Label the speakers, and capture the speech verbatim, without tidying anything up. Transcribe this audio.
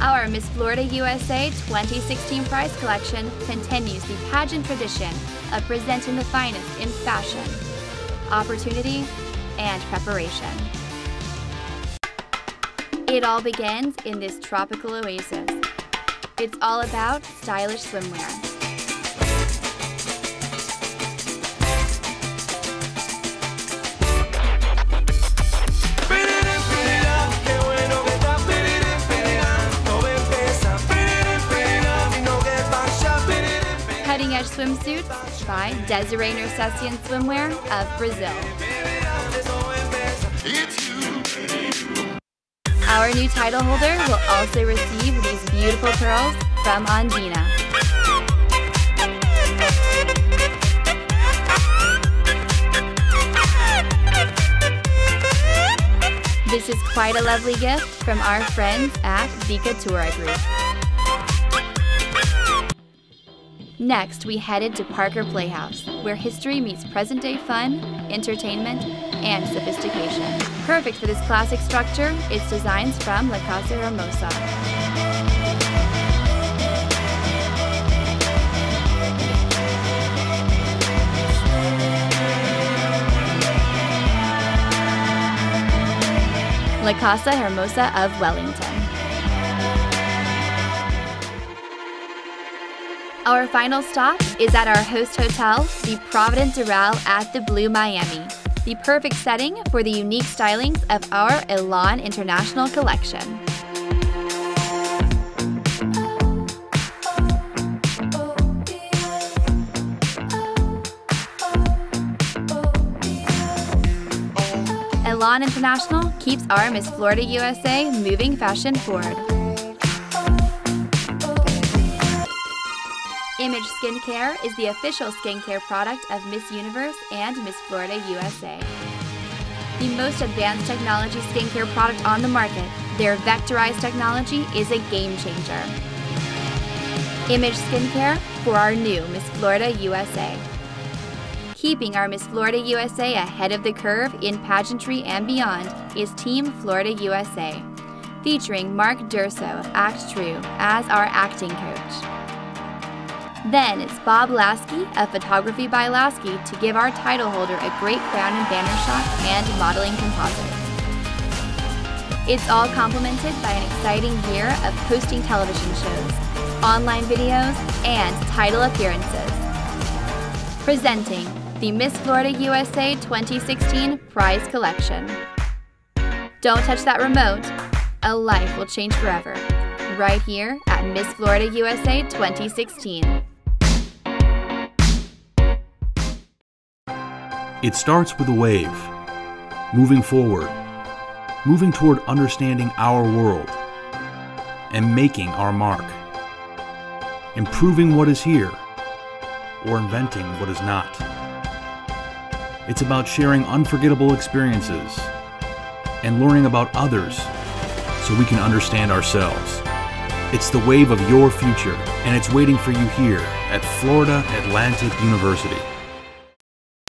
Speaker 1: Our Miss Florida U S A twenty sixteen prize collection continues the pageant tradition of presenting the finest in fashion, opportunity, and preparation. It all begins in this tropical oasis. It's all about stylish swimwear. Cutting-edge swimsuits by Desiree Nersessian Swimwear of Brazil. Our new title holder will also receive these beautiful pearls from Andina. This is quite a lovely gift from our friends at the Couture Group. Next, we headed to Parker Playhouse, where history meets present-day fun, entertainment, and sophistication. Perfect for this classic structure, its designs from La Casa Hermosa. La Casa Hermosa of Wellington. Our final stop is at our host hotel, the Provident Doral at the Blue Miami, the perfect setting for the unique stylings of our Elan International collection. Elan International keeps our Miss Florida U S A moving fashion forward. Image Skincare is the official skincare product of Miss Universe and Miss Florida U S A. The most advanced technology skincare product on the market, their vectorized technology is a game changer. Image Skincare for our new Miss Florida U S A. Keeping our Miss Florida U S A ahead of the curve in pageantry and beyond is Team Florida U S A, featuring Mark Durso of Act True as our acting coach. Then it's Bob Lasky of Photography by Lasky to give our title holder a great crown and banner shot and modeling composite. It's all complemented by an exciting year of hosting television shows, online videos, and title appearances. Presenting the Miss Florida U S A twenty sixteen prize collection. Don't touch that remote. A life will change forever. Right here at Miss Florida U S A twenty sixteen.
Speaker 2: It starts with a wave, moving forward, moving toward understanding our world, and making our mark, improving what is here, or inventing what is not. It's about sharing unforgettable experiences and learning about others so we can understand ourselves. It's the wave of your future, and it's waiting for you here at Florida Atlantic University.